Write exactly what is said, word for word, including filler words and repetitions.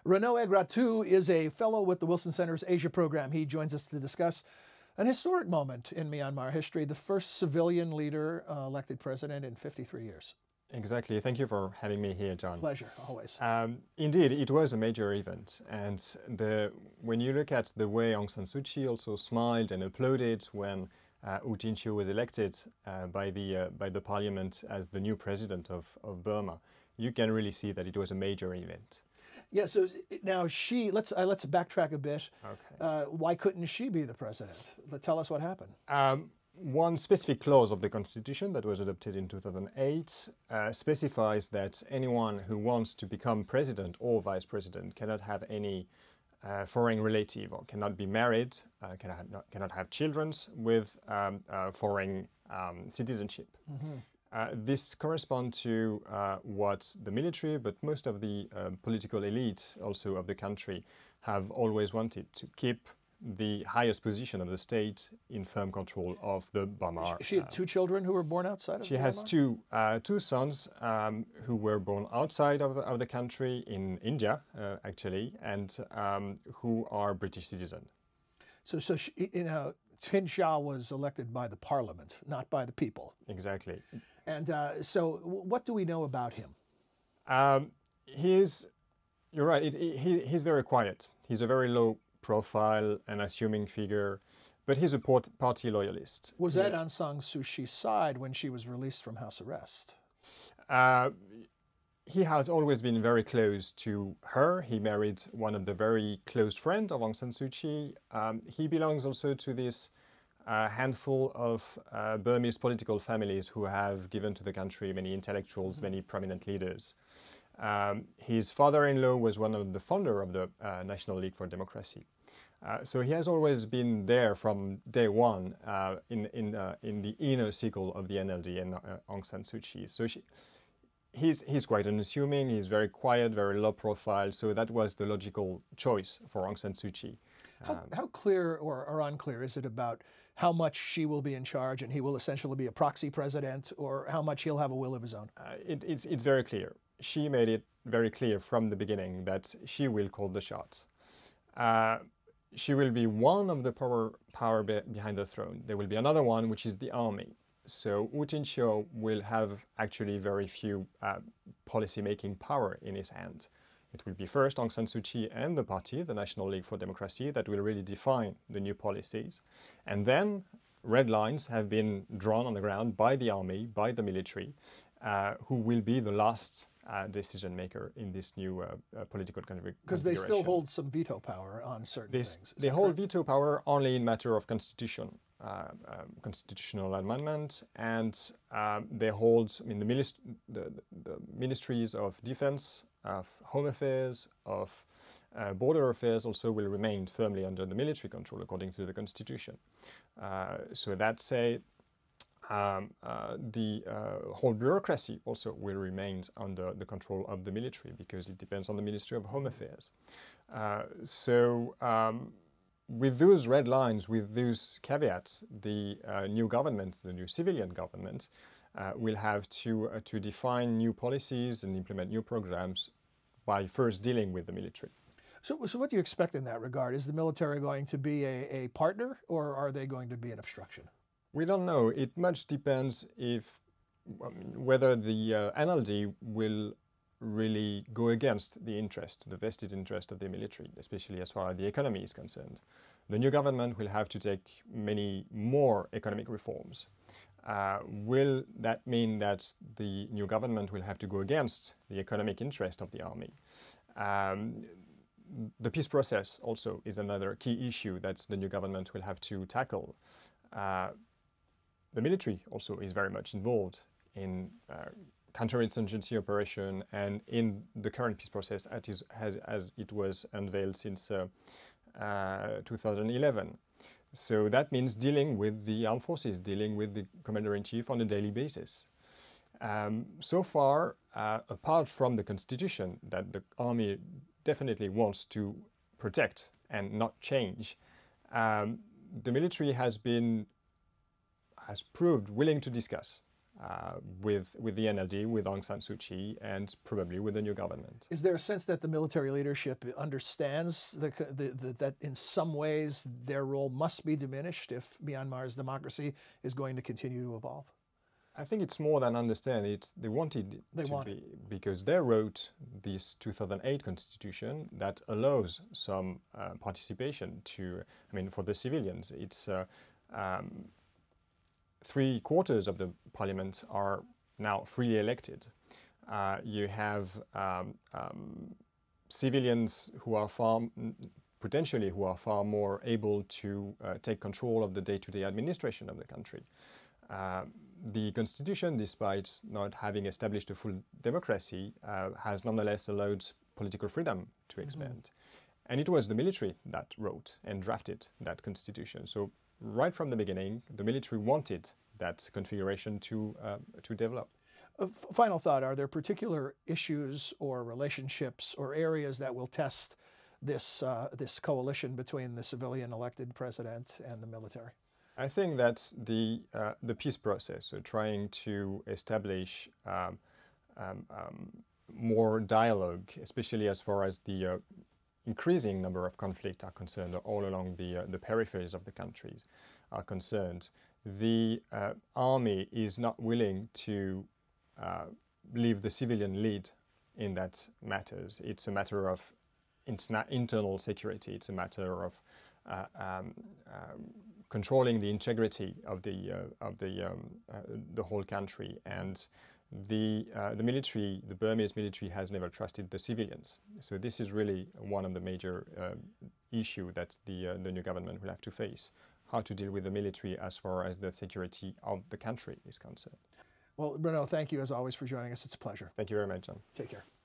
Renaud Egreteau is a fellow with the Wilson Center's Asia program. He joins us to discuss an historic moment in Myanmar history, the first civilian leader uh, elected president in fifty-three years. Exactly. Thank you for having me here, John. Pleasure, always. Um, indeed, it was a major event. And the, when you look at the way Aung San Suu Kyi also smiled and applauded when uh, Htin Kyaw was elected uh, by, the, uh, by the parliament as the new president of, of Burma, you can really see that it was a major event. Yeah, so now she, let's, uh, let's backtrack a bit. Okay. Uh, why couldn't she be the president? Tell us what happened. Um, One specific clause of the Constitution that was adopted in two thousand eight uh, specifies that anyone who wants to become president or vice president cannot have any uh, foreign relative or cannot be married, uh, cannot, have, not, cannot have children with um, uh, foreign um, citizenship. Mm-hmm. uh, this corresponds to uh, what the military, but most of the uh, political elite also of the country have always wanted, to keep the highest position of the state in firm control of the Burma. She, she had two children who were born outside of She Burma? has two uh, two sons um, who were born outside of, of the country, in India, uh, actually, and um, who are British citizens. So, so she, you know, Htin Kyaw was elected by the parliament, not by the people. Exactly. And uh, so what do we know about him? Um, he is, you're right, it, it, he, he's very quiet. He's a very low profile and assuming figure, but he's a party loyalist. Was that Aung San Suu Kyi's side when she was released from house arrest? Uh, he has always been very close to her. He married one of the very close friends of Aung San Suu Kyi. Um, he belongs also to this uh, handful of uh, Burmese political families who have given to the country many intellectuals, mm-hmm. many prominent leaders. Um, his father-in-law was one of the founder of the uh, National League for Democracy. Uh, so he has always been there from day one uh, in, in, uh, in the inner circle of the N L D and uh, Aung San Suu Kyi. So she, he's, he's quite unassuming, he's very quiet, very low profile, so that was the logical choice for Aung San Suu Kyi. How, um, how clear or, or unclear is it about how much she will be in charge and he will essentially be a proxy president, or how much he'll have a will of his own? Uh, it, it's, it's very clear. She made it very clear from the beginning that she will call the shots. Uh, she will be one of the power, power be behind the throne. There will be another one, which is the army. So Htin Kyaw will have actually very few uh, policy-making power in his hand. It will be first Aung San Suu Kyi and the party, the National League for Democracy, that will really define the new policies. And then red lines have been drawn on the ground by the army, by the military, uh, who will be the last Uh, decision maker in this new uh, uh, political configuration. Because they still hold some veto power on certain they, things. They hold correct? veto power only in matter of constitution, uh, um, constitutional amendment, and um, they hold I mean, the, minist the, the ministries of defense, of home affairs, of uh, border affairs also will remain firmly under the military control according to the constitution. Uh, so that's a Um, uh, the uh, whole bureaucracy also will remain under the control of the military because it depends on the Ministry of Home Affairs. Uh, so um, with those red lines, with those caveats, the uh, new government, the new civilian government, uh, will have to, uh, to define new policies and implement new programs by first dealing with the military. So, so what do you expect in that regard? Is the military going to be a, a partner, or are they going to be an obstruction? We don't know. It much depends if I mean, whether the uh, N L D will really go against the interest, the vested interest of the military, especially as far as the economy is concerned. The new government will have to take many more economic reforms. Uh, will that mean that the new government will have to go against the economic interest of the army? Um, the peace process also is another key issue that the new government will have to tackle. Uh, The military also is very much involved in uh, counterinsurgency operation and in the current peace process as, is, as, as it was unveiled since uh, uh, two thousand eleven. So that means dealing with the armed forces, dealing with the commander-in-chief on a daily basis. Um, so far, uh, apart from the constitution that the army definitely wants to protect and not change, um, the military has been has proved willing to discuss uh, with, with the N L D, with Aung San Suu Kyi, and probably with the new government. Is there a sense that the military leadership understands the, the, the, that in some ways their role must be diminished if Myanmar's democracy is going to continue to evolve? I think it's more than understand. It's they wanted it they to want be it. because they wrote this two thousand eight constitution that allows some uh, participation to. I mean, for the civilians, it's uh, um, three quarters of the parliament are now freely elected. Uh, you have um, um, civilians who are far potentially who are far more able to uh, take control of the day-to-day administration of the country. Uh, the constitution, despite not having established a full democracy, uh, has nonetheless allowed political freedom to expand. Mm-hmm. And it was the military that wrote and drafted that constitution. So right from the beginning, the military wanted that configuration to, uh, to develop. A final thought, are there particular issues or relationships or areas that will test this, uh, this coalition between the civilian elected president and the military? I think that's the, uh, the peace process, so trying to establish um, um, um, more dialogue, especially as far as the uh, increasing number of conflicts are concerned all along the, uh, the peripheries of the countries are concerned. The uh, army is not willing to uh, leave the civilian lead in that matters. It's a matter of interna internal security. It's a matter of uh, um, um, controlling the integrity of the uh, of the um, uh, the whole country, and the uh, the military, the Burmese military, has never trusted the civilians. So this is really one of the major uh, issue that the uh, the new government will have to face: how to deal with the military as far as the security of the country is concerned. Well, Renaud, thank you as always for joining us. It's a pleasure. Thank you very much, John. Take care.